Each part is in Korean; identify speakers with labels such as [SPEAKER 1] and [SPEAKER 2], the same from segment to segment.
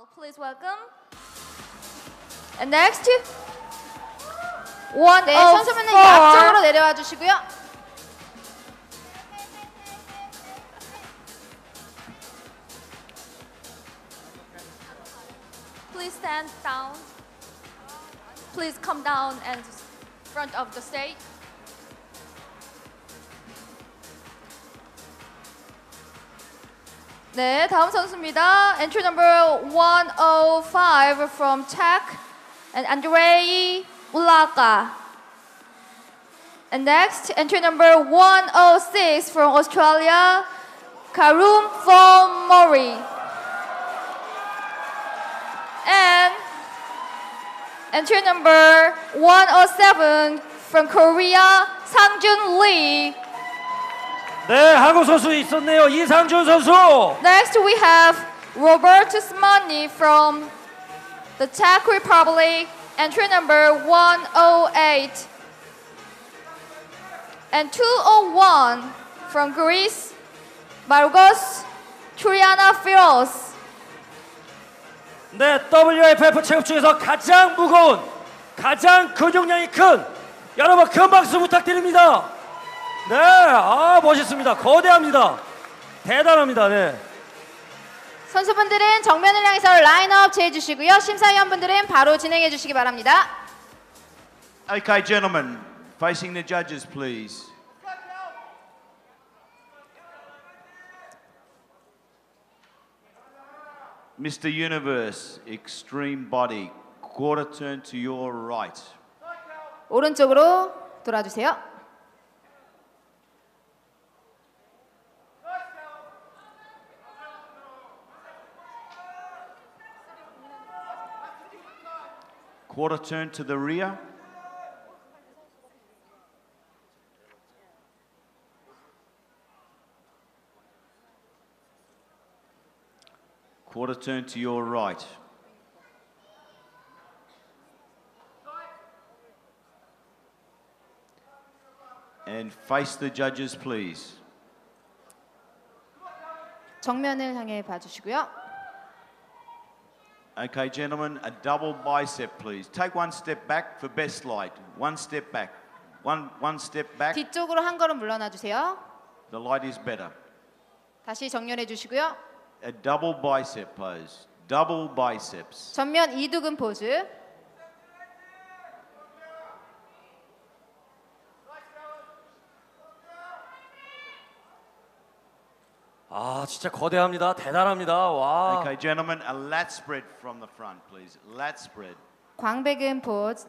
[SPEAKER 1] Please welcome. And next, 104.
[SPEAKER 2] 네, 선수분은 앞쪽으로 내려와 주시고요.
[SPEAKER 1] Please stand down. Please come down and front of the stage. 네, 다음 선수입니다. Entry number 105 from Czech and Andrei Ulaga. And next, entry number 106 from Australia, Karum Mori. And entry number 107 from Korea, Sangjun Lee.
[SPEAKER 3] 네, 한국 선수 있었네요. 이상준 선수.
[SPEAKER 1] Next we have Robert Smani from the Czech Republic, entry number 108. And 201 from Greece, Margos Trianafiros.
[SPEAKER 3] 네, WFF 체급 중에서 가장 무거운, 가장 근육량이 큰 여러분 큰 박수 부탁드립니다. 네, 멋있습니다. 거대합니다. 대단합니다. 네.
[SPEAKER 2] 선수분들은 정면을 향해서 라인업 재주시고요. 심사위원분들은 바로 진행해 주시기 바랍니다.
[SPEAKER 4] Okay, gentlemen, facing the judges, please. Mr. Universe, extreme body, quarter turn to your right.
[SPEAKER 2] 오른쪽으로 돌아주세요.
[SPEAKER 4] Quarter turn to the rear. Quarter turn to your right. And face the judges, please.
[SPEAKER 2] 정면을 향해 봐주시고요.
[SPEAKER 4] Okay, gentlemen, a double bicep, please. Take one step back for best light. One step back. One step back.
[SPEAKER 2] 뒤쪽으로 한 걸음 물러나 주세요.
[SPEAKER 4] The light is better.
[SPEAKER 2] 다시 정렬해 주시고요.
[SPEAKER 4] A double bicep pose. Double biceps.
[SPEAKER 2] 전면 이두근 포즈.
[SPEAKER 3] 진짜 거대합니다. 대단합니다. 와.
[SPEAKER 4] Okay, gentlemen, a lat spread from the front, please. Lat spread.
[SPEAKER 2] 광배근 포즈.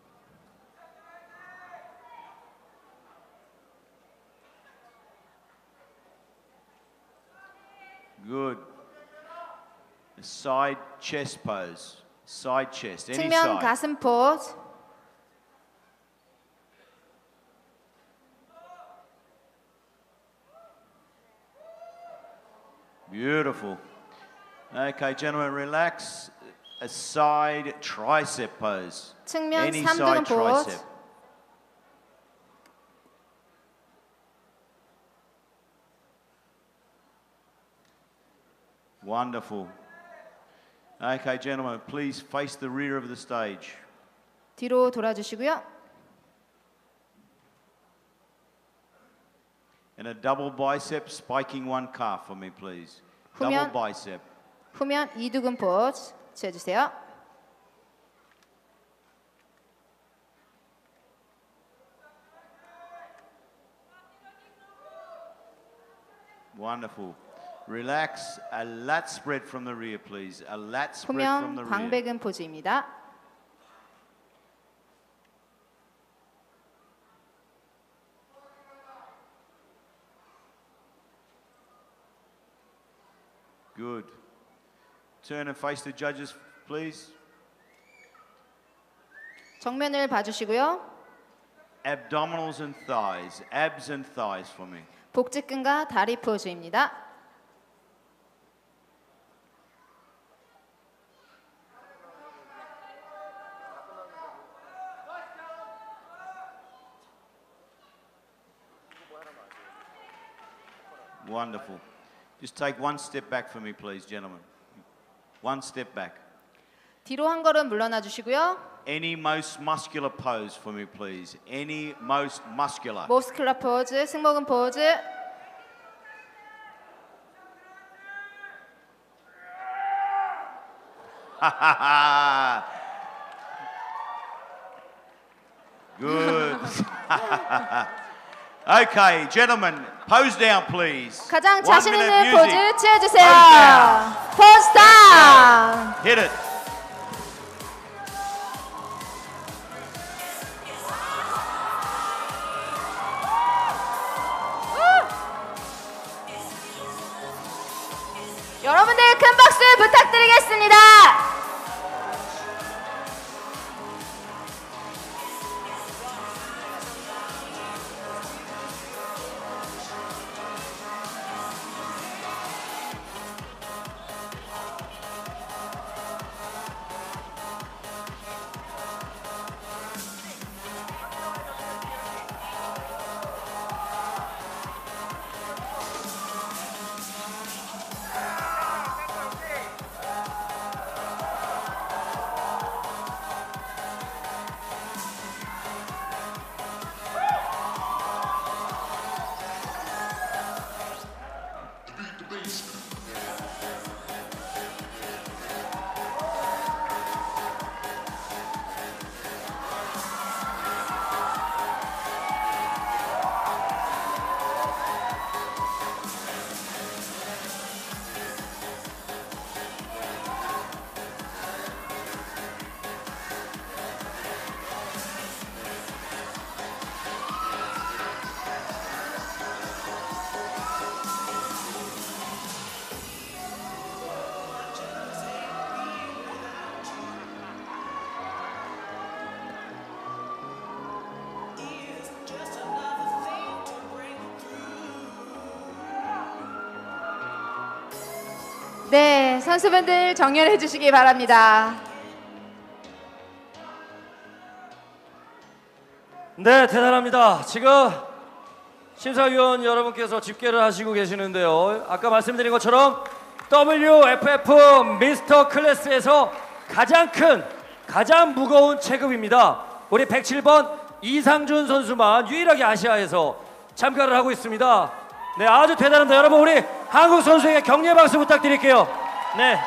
[SPEAKER 4] Good. A side chest pose. Side chest. Any
[SPEAKER 2] 측면
[SPEAKER 4] side.
[SPEAKER 2] 가슴 포즈.
[SPEAKER 4] Beautiful. Okay, gentlemen, relax. A side tricep pose.
[SPEAKER 2] 측면
[SPEAKER 4] Any
[SPEAKER 2] 삼두근
[SPEAKER 4] side tricep.
[SPEAKER 2] 포즈.
[SPEAKER 4] Wonderful. Okay, gentlemen, please face the rear of the stage.
[SPEAKER 2] 뒤로 돌아주시고요.
[SPEAKER 4] And a double bicep spiking one calf for me, please. Double
[SPEAKER 2] 후면.
[SPEAKER 4] bicep.
[SPEAKER 2] 후면 이두근 포즈 취해주세요.
[SPEAKER 4] Wonderful. Relax. A lat spread from the rear, please. A lat spread from the
[SPEAKER 2] 후면
[SPEAKER 4] rear.
[SPEAKER 2] 광배근 포즈입니다.
[SPEAKER 4] Good. Turn and face the judges, please.
[SPEAKER 2] 정면을 봐주시고요.
[SPEAKER 4] Abdominals and thighs. Abs and thighs for me.
[SPEAKER 2] 복직근과 다리 포즈입니다.
[SPEAKER 4] Wonderful. Just take one step back for me, please, gentlemen. One step back.
[SPEAKER 2] 뒤로 한 걸음 물러나 주시고요.
[SPEAKER 4] Any most muscular pose for me, please. Any most muscular.
[SPEAKER 2] 모스큘러 포즈, 승모근 포즈.
[SPEAKER 4] Good. Okay, gentlemen, pose down, please.
[SPEAKER 2] 가장
[SPEAKER 4] 1
[SPEAKER 2] 자신
[SPEAKER 4] minute
[SPEAKER 2] 있는
[SPEAKER 4] music.
[SPEAKER 2] 포즈 취해주세요.
[SPEAKER 4] Pose
[SPEAKER 2] 포즈 다운.
[SPEAKER 4] Hit it.
[SPEAKER 2] 여러분들 큰 박수 부탁드리겠습니다. 네, 선수분들 정렬해 주시기 바랍니다.
[SPEAKER 3] 네, 대단합니다. 지금 심사위원 여러분께서 집계를 하시고 계시는데요. 아까 말씀드린 것처럼 WFF 미스터 클래스에서 가장 큰, 가장 무거운 체급입니다. 우리 107번 이상준 선수만 유일하게 아시아에서 참가를 하고 있습니다. 네, 아주 대단합니다. 여러분, 우리 한국 선수에게 격려 박수 부탁드릴게요. 네.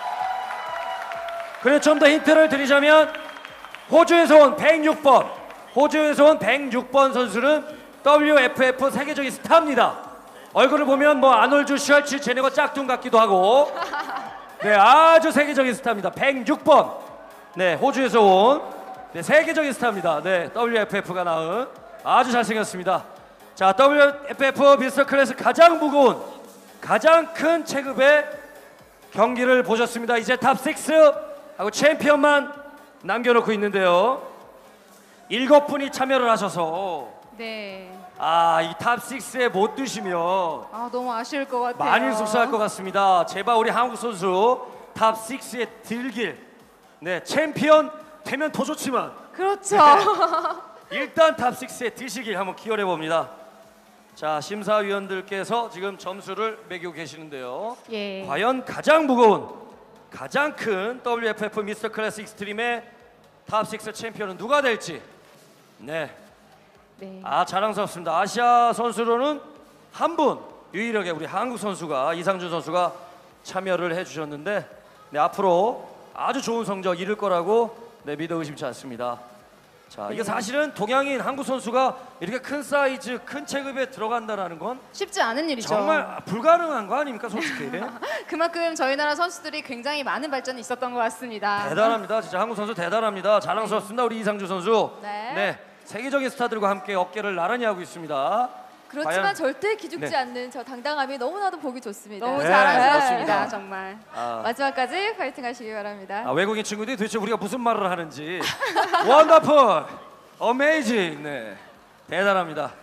[SPEAKER 3] 그리고 좀 더 힌트를 드리자면 호주에서 온 106번, 호주에서 온 106번 선수는 WFF 세계적인 스타입니다. 얼굴을 보면 뭐 아놀드 슈왈츠제네거 짝퉁 같기도 하고, 네, 아주 세계적인 스타입니다. 106번. 네, 호주에서 온 네, 세계적인 스타입니다. 네, WFF가 낳은 아주 잘생겼습니다. 자, WFF 미스터 클래스 가장 무거운, 가장 큰 체급의 경기를 보셨습니다. 이제 탑6하고 챔피언만 남겨놓고 있는데요. 7분이 참여를 하셔서
[SPEAKER 2] 네.
[SPEAKER 3] 이 탑6에 못 드시면
[SPEAKER 2] 너무 아쉬울 것 같아요.
[SPEAKER 3] 많이 속상할 것 같습니다. 제발 우리 한국 선수 탑6에 들길, 네, 챔피언 되면 더 좋지만
[SPEAKER 2] 그렇죠.
[SPEAKER 3] 일단 탑6에 드시길 한번 기원해 봅니다. 자, 심사위원들께서 지금 점수를 매기고 계시는데요.
[SPEAKER 2] 예.
[SPEAKER 3] 과연 가장 무거운, 가장 큰 WFF 미스터 클래스 익스트림의 탑6 챔피언은 누가 될지. 네,
[SPEAKER 2] 네.
[SPEAKER 3] 자랑스럽습니다. 아시아 선수로는 한 분 유일하게 우리 한국 선수가, 이상준 선수가 참여를 해주셨는데, 네, 앞으로 아주 좋은 성적 이룰 거라고 네, 믿어 의심치 않습니다. 자, 이게 사실은 동양인 한국 선수가 이렇게 큰 사이즈, 큰 체급에 들어간다라는 건
[SPEAKER 2] 쉽지 않은 일이죠.
[SPEAKER 3] 정말 불가능한 거 아닙니까, 솔직히?
[SPEAKER 2] 그만큼 저희 나라 선수들이 굉장히 많은 발전이 있었던 것 같습니다.
[SPEAKER 3] 대단합니다. 진짜 한국 선수 대단합니다. 자랑스럽습니다. 우리 이상준 선수.
[SPEAKER 1] 네.
[SPEAKER 3] 세계적인 스타들과 함께 어깨를 나란히 하고 있습니다.
[SPEAKER 1] 그렇지만
[SPEAKER 3] 과연-
[SPEAKER 1] 절대 기죽지
[SPEAKER 3] 네.
[SPEAKER 1] 않는 저 당당함이 너무나도 보기 좋습니다.
[SPEAKER 2] 너무
[SPEAKER 3] 네,
[SPEAKER 2] 자랑스럽습니다.
[SPEAKER 3] 그렇습니다.
[SPEAKER 2] 정말.
[SPEAKER 1] 마지막까지 파이팅 하시기 바랍니다.
[SPEAKER 3] 외국인 친구들이 도대체 우리가 무슨 말을 하는지 원더풀, 어메이징, 네, 대단합니다.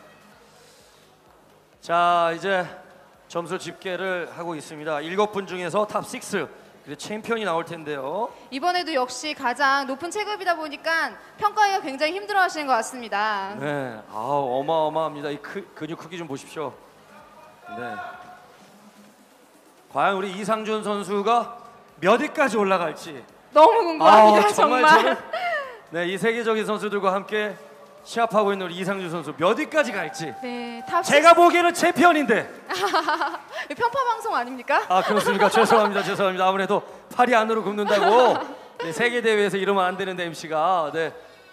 [SPEAKER 3] 자, 이제 점수 집계를 하고 있습니다. 7분 중에서 탑6 그리고 챔피언이 나올 텐데요.
[SPEAKER 2] 이번에도 역시 가장 높은 체급이다 보니까 평가하기가 굉장히 힘들어하시는 것 같습니다.
[SPEAKER 3] 네, 어마어마합니다. 이 근육 크기 좀 보십시오. 네, 과연 우리 이상준 선수가 몇 위까지 올라갈지
[SPEAKER 2] 너무 궁금합니다.
[SPEAKER 3] 정말
[SPEAKER 2] 정말.
[SPEAKER 3] 저는 네, 이 세계적인 선수들과 함께 시합하고 있는 우리 이상준 선수 몇 위까지 갈지
[SPEAKER 2] 네, 탑
[SPEAKER 3] 제가 보기에는 챔피언인데
[SPEAKER 2] 편파 방송 아닙니까?
[SPEAKER 3] 아 그렇습니까? 죄송합니다. 죄송합니다. 아무래도 팔이 안으로 굽는다고 네, 세계 대회에서 이러면 안 되는데 MC가 네.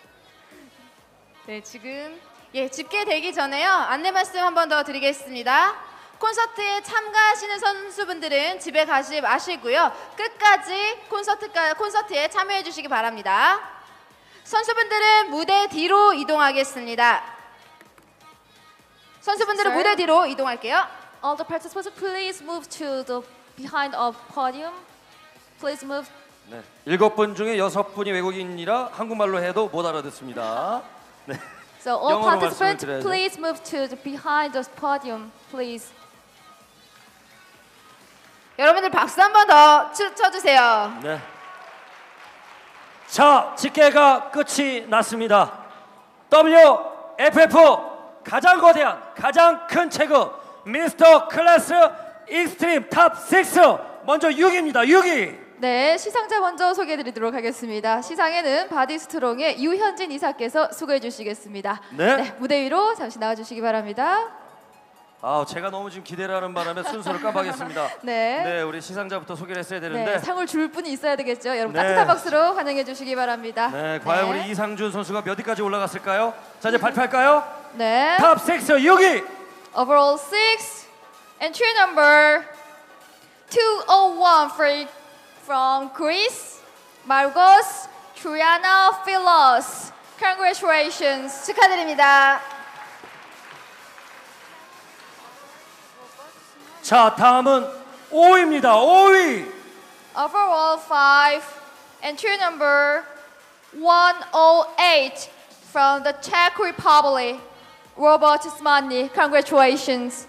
[SPEAKER 2] 네, 지금 집계되기 전에요. 안내 말씀 한 번 더 드리겠습니다. 콘서트에 참가하시는 선수분들은 집에 가지 마시고요. 끝까지 콘서트에 참여해 주시기 바랍니다. 선수분들은 무대 뒤로 이동하겠습니다. 선수분들은
[SPEAKER 1] Sir?
[SPEAKER 2] 무대 뒤로 이동할게요.
[SPEAKER 1] All the participants, please move to the behind of podium. Please move.
[SPEAKER 3] 네. 7분 중에 6분이 외국인이라 한국말로 해도 못 알아듣습니다. 네.
[SPEAKER 1] So all
[SPEAKER 3] 영어로
[SPEAKER 1] participants,
[SPEAKER 3] 말씀을 드려야죠.
[SPEAKER 1] please move to the behind the podium, please.
[SPEAKER 2] 여러분들 박수 한 번 더 쳐주세요.
[SPEAKER 3] 네. 자, 집계가 끝이 났습니다. WFF 가장 거대한, 가장 큰 체급 미스터 클래스 익스트림 탑 6 먼저 6위입니다. 6위.
[SPEAKER 1] 네, 시상자 먼저 소개해드리도록 하겠습니다. 시상에는 바디스트롱의 유현진 이사께서 수고해 주시겠습니다.
[SPEAKER 3] 네.
[SPEAKER 1] 무대 위로 잠시 나와주시기 바랍니다.
[SPEAKER 3] 제가 너무 지금 기대를 하는 바람에 순서를 깜빡했습니다.
[SPEAKER 1] 네.
[SPEAKER 3] 네, 우리 시상자부터 소개를 했어야 되는데.
[SPEAKER 1] 네, 상을 줄 분이 있어야 되겠죠. 여러분
[SPEAKER 3] 네.
[SPEAKER 1] 따뜻한 박수로 환영해 주시기 바랍니다.
[SPEAKER 3] 네, 과연 우리 이상준 선수가 몇 위까지 올라갔을까요? 자, 이제 발표할까요?
[SPEAKER 1] 네.
[SPEAKER 3] 탑 6 6위.
[SPEAKER 1] Overall 6, entry number 201 from Greece, Margos Trianophilos. Congratulations.
[SPEAKER 2] 축하드립니다.
[SPEAKER 3] 자, 다음은 5위입니다. 5위.
[SPEAKER 1] Overall 5, entry number 108 from the Czech Republic, Robert Smanny. Congratulations.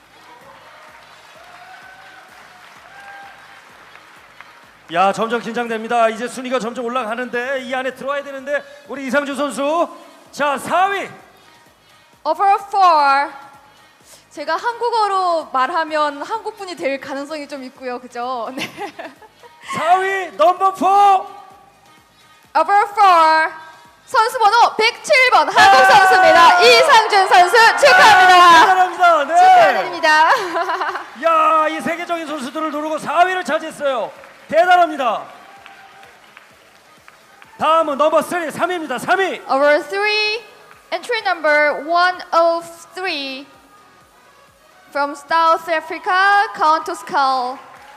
[SPEAKER 3] 야, 점점 긴장됩니다. 이제 순위가 점점 올라가는데 이 안에 들어와야 되는데 우리 이상준 선수. 자, 4위.
[SPEAKER 1] Overall 4. 제가 한국어로 말하면 한국분이 될 가능성이 좀 있고요. 그죠? 네.
[SPEAKER 3] 4위 넘버 4.
[SPEAKER 1] Overall 4. 선수 번호 107번 한국 선수입니다. 이상준 선수 축하합니다.
[SPEAKER 3] 축하합니다. 네.
[SPEAKER 2] 축하드립니다.
[SPEAKER 3] 야, 이 세계적인 선수들을 누르고 4위를 차지했어요. 대단합니다. 다음은 넘버 3, 3위입니다. 3위.
[SPEAKER 1] Overall 3, entry number 103 from South Africa, Count to Skull.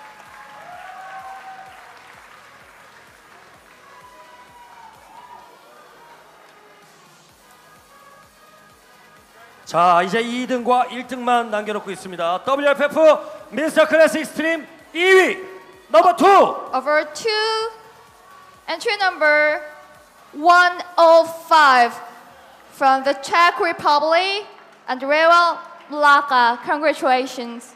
[SPEAKER 3] 자, 이제 2등과 1등만 남겨놓고 있습니다. WFF 미스터 클래식 스트림 2위 넘버 2.
[SPEAKER 1] Over 2, entry number 105 from the Czech Republic, Andrea Blaka. Congratulations.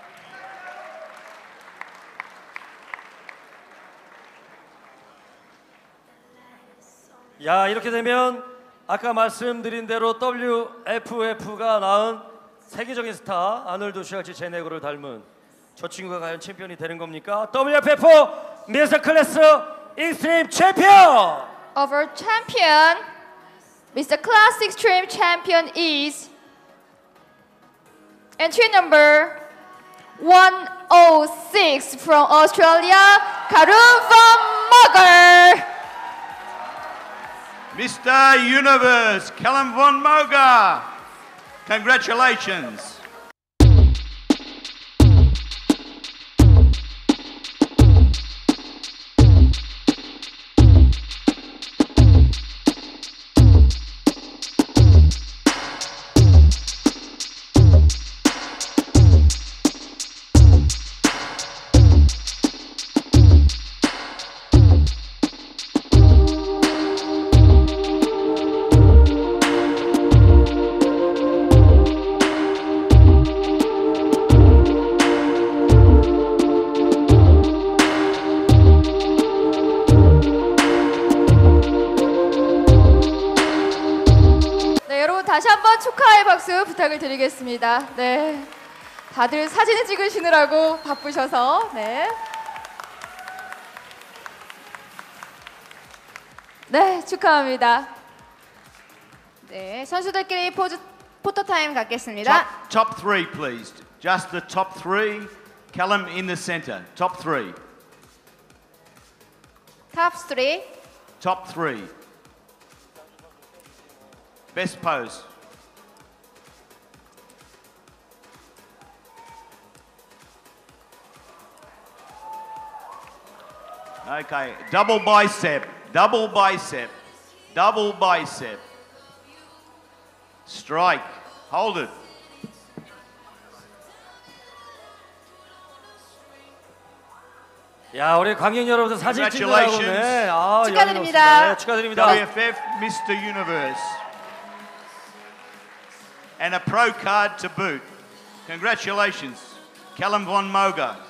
[SPEAKER 3] 야, 이렇게 되면 아까 말씀드린 대로 WFF가 낳은 세계적인 스타 아놀드 슈왈츠제네거를 닮은 저 친구가 과연 챔피언이 되는 겁니까? WFF 미스터 클래스 익스트림 챔피언!
[SPEAKER 1] Our champion, Mr. Classic Stream champion is entry number 106 from Australia, Karun van Mogger.
[SPEAKER 4] Mr. Universe, Callum von Moga. Congratulations.
[SPEAKER 1] 네, 여러분 다시 한번 축하의 박수 부탁을 드리겠습니다. 네, 다들 사진을 찍으시느라고 바쁘셔서 네. 네, 축하합니다.
[SPEAKER 2] 네, 선수들끼리 포토 타임 갖겠습니다.
[SPEAKER 4] Top three, please. Just the top three. Callum in the centre. Top three.
[SPEAKER 2] 탑 3.
[SPEAKER 4] Top three. Best pose. Okay, double bicep, double bicep, double bicep. Strike, hold it.
[SPEAKER 3] 야, 우리 관객 여러분들 사진 찍느라고 네. 아,
[SPEAKER 2] 축하드립니다.
[SPEAKER 3] 여유 없습니다. 네, 축하드립니다.
[SPEAKER 4] WFF Mr. Universe. And a pro card to boot. Congratulations, Callum Von Moga.